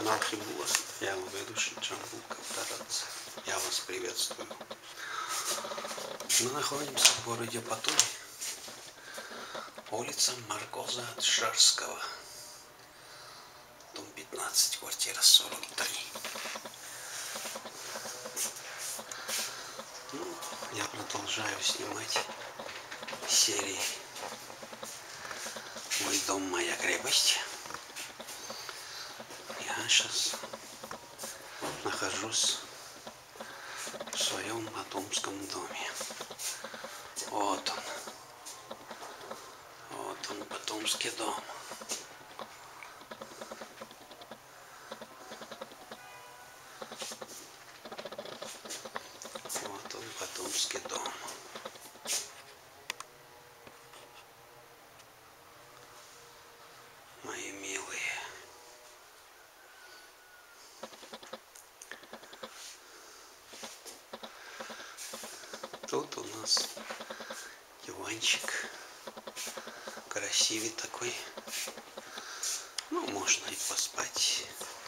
канал Хибула. Я его ведущий Джамбул Кавторадзе. Я вас приветствую. Мы находимся в городе Батуми. Улица Маркоза Джарского. Дом 15, квартира 43. Я продолжаю снимать серии «Мой дом, моя крепость». Я сейчас нахожусь в своем батумском доме. Вот он, батумский дом. Вот он, батумский дом. Мои милые. Тут у нас диванчик. Красивый такой. Ну, можно и поспать.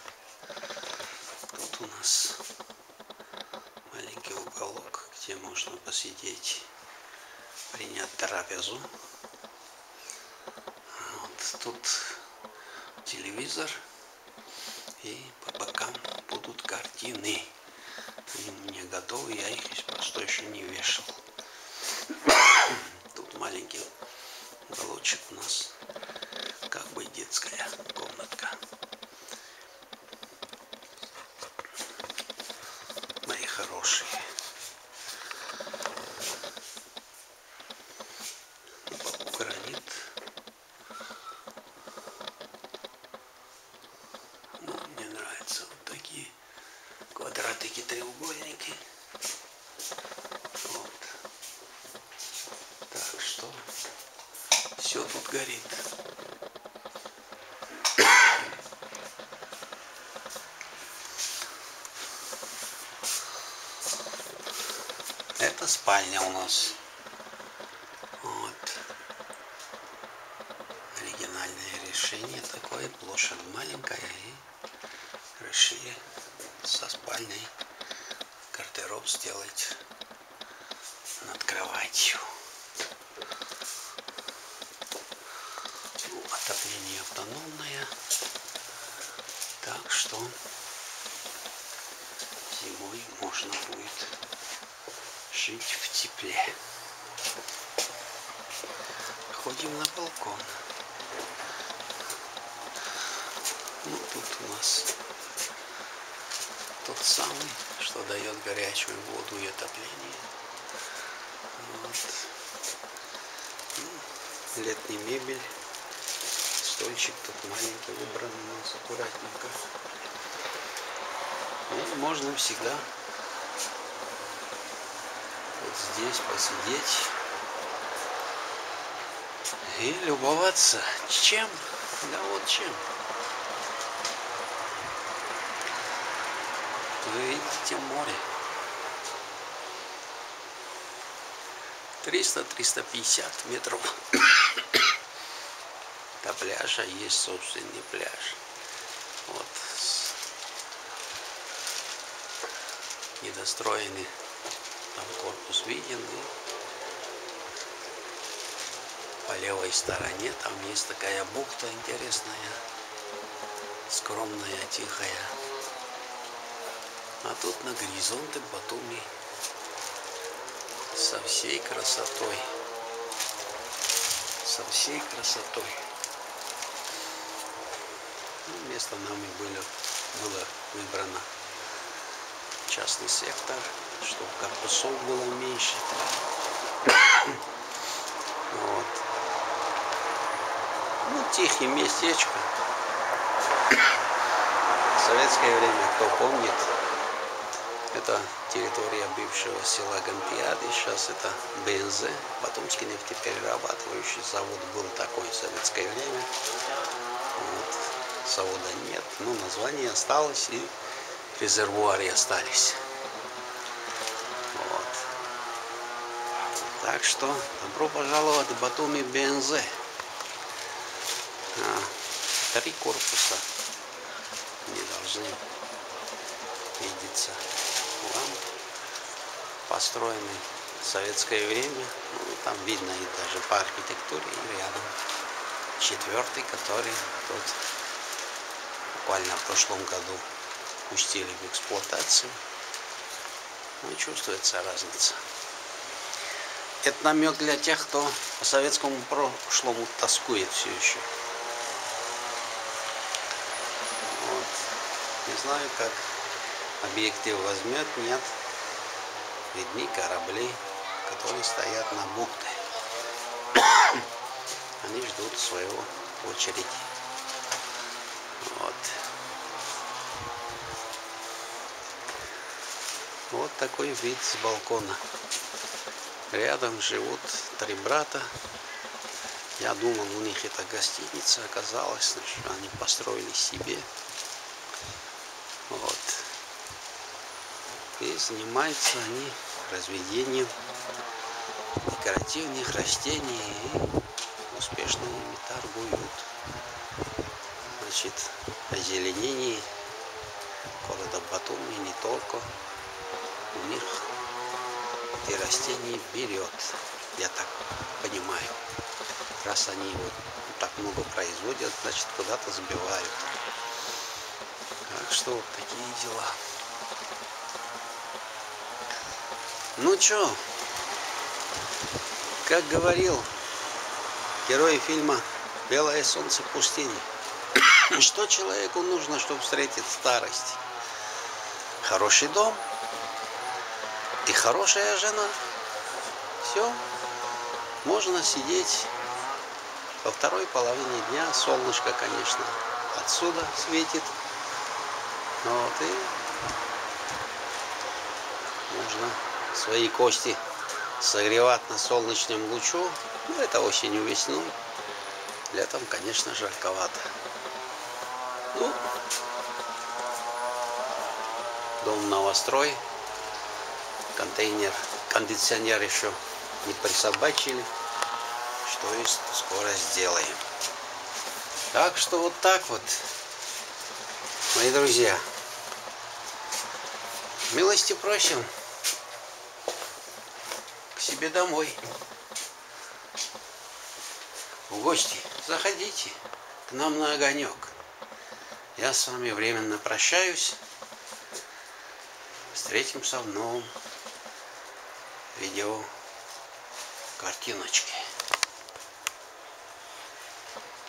Тут у нас маленький уголок, где можно посидеть, принять трапезу. Вот тут телевизор, и по бокам будут картины. Они у меня готовы, я их просто еще не вешал. Тут маленький уголочек у нас, как бы детская комнатка. Мои хорошие. На полу гранит. Ну, мне нравятся вот такие квадратики, треугольники. Вот. Так что все тут горит. Это спальня у нас. Вот. Оригинальное решение такое. Площадь маленькая, и решили со спальней гардероб сделать над кроватью. Ну, отопление автономное. Так что зимой можно будет жить в тепле. Ходим на балкон. Ну, тут у нас тот самый, что дает горячую воду и отопление. Вот. Ну, летняя мебель. Стольчик тут маленький выбран у нас аккуратненько. И можно всегда вот здесь посидеть и любоваться. Чем? Да вот чем. Вы видите море. 300-350 метров до пляжа есть собственный пляж. Вот. Недостроенный там корпус виден. И по левой стороне там есть такая бухта интересная, скромная, тихая. А тут на горизонте Батуми со всей красотой. Со всей красотой. Ну, место нами было выбрано частный сектор, чтобы корпусов было меньше. Вот. Ну, тихое местечко. В советское время, кто помнит, это территория бывшего села Гантиады, сейчас это БНЗ, Батумский нефтеперерабатывающий завод, был такой в советское время. Вот. Завода нет, но название осталось и резервуары остались. Вот. Так что добро пожаловать в Батуми БНЗ. 3 корпуса. не должны видеться. Вам построенный в советское время. Ну, там видно и даже по архитектуре, и рядом 4-й, который тут буквально в прошлом году пустили в эксплуатацию. Ну, чувствуется разница. Это намек для тех, кто по советскому прошлому тоскует все еще. Вот. Не знаю, как объектив возьмет, нет. Видны корабли, которые стоят на бухте. Они ждут своего очереди. Вот. Вот такой вид с балкона. Рядом живут 3 брата. Я думал, у них это гостиница, оказалось, что они построили себе. Вот. И занимаются они разведением декоративных растений и успешно ими торгуют. Значит, озеленение города Батуми не только у них эти растения берет, я так понимаю. Раз они его так много производят, значит, куда-то сбивают. Так что вот такие дела. Ну чё, как говорил герой фильма «Белое солнце пустыни», что человеку нужно, чтобы встретить старость? Хороший дом и хорошая жена. Все. Можно сидеть во второй половине дня. Солнышко, конечно, отсюда светит. Вот, и можно свои кости согревать на солнечном лучу. Ну, это осенью, весной. Летом, конечно, жарковато. Ну, дом новострой. Кондиционер еще не присобачили. Что есть, скоро сделаем. Так что вот так вот, мои друзья. Милости просим к себе домой. В гости заходите к нам на огонек. Я с вами временно прощаюсь. Встретимся в новом видео картиночке.